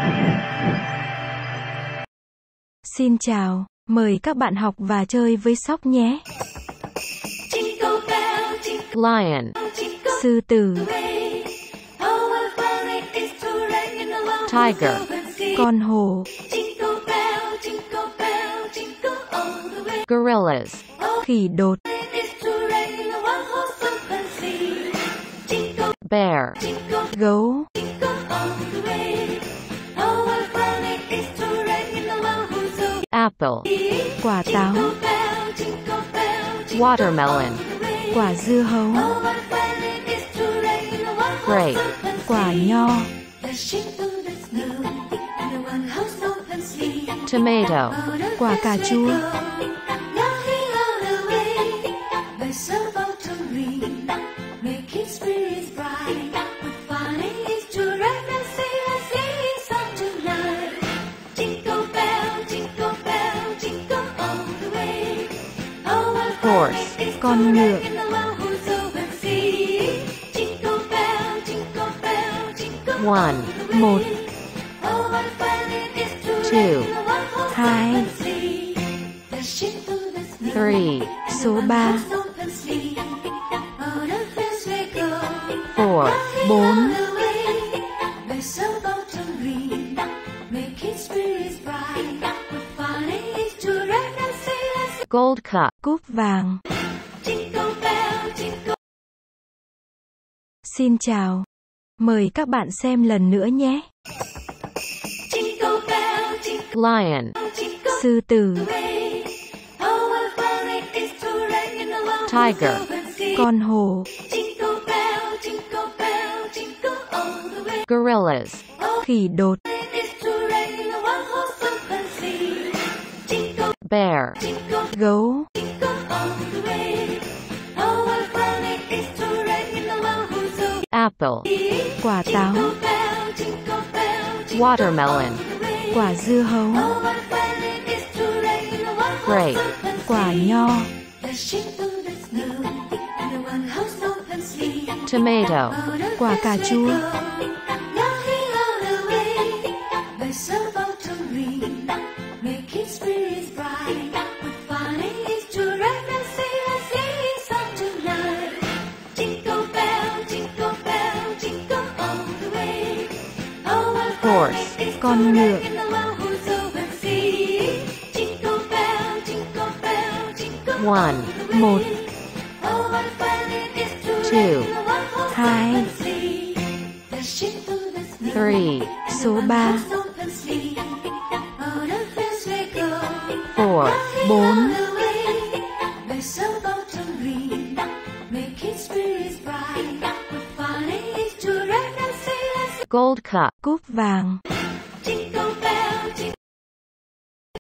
Xin chào, mời các bạn học và chơi với sóc nhé. Lion, Sư tử, tiger, con hổ, gorillas, khỉ đột, bear, gấu, apple, quả táo, watermelon, quả dưa hấu, grape, quả nho, tomato, quả cà chua, horse, con ngựa, one, một, two, hai, three, số 3, 4, 4, gold cup, cúp vàng. Xin chào, mời các bạn xem lần nữa nhé. lion, Sư tử, tiger, con hổ, gorillas, khỉ đột, bear, gấu, apple, quả táo, watermelon, quả dưa hấu, grape, quả nho, tomato, quả cà chua, horse, con ngựa, one, một, two, hai, three, số 3, 4, 4, gold cup, cúp vàng.